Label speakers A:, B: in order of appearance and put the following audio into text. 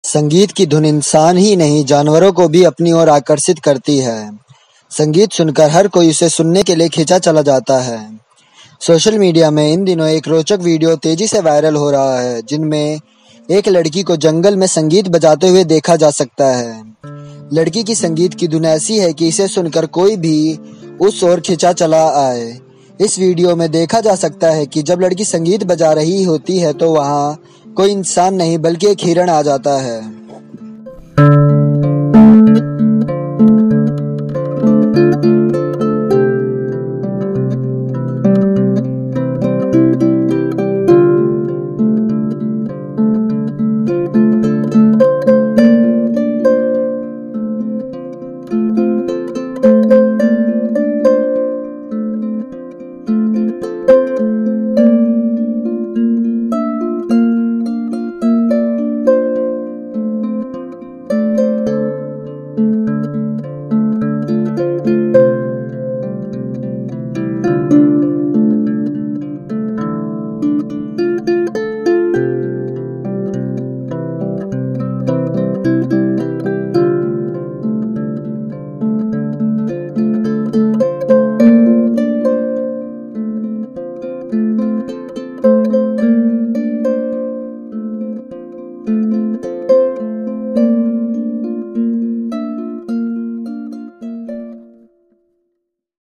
A: संगीत की धुन इंसान ही नहीं जानवरों को भी अपनी ओर आकर्षित करती है। संगीत सुनकर हर कोई उसे सुनने के लिए खींचा चला जाता है। सोशल मीडिया में इन दिनों एक रोचक वीडियो तेजी से वायरल हो रहा है, जिनमें एक लड़की को जंगल में संगीत बजाते हुए देखा जा सकता है। लड़की की संगीत की धुन ऐसी है कि इसे सुनकर कोई भी उस ओर खींचा चला आए। इस वीडियो में देखा जा सकता है कि जब लड़की संगीत बजा रही होती है तो वहां कोई इंसान नहीं बल्कि एक हिरण आ जाता है।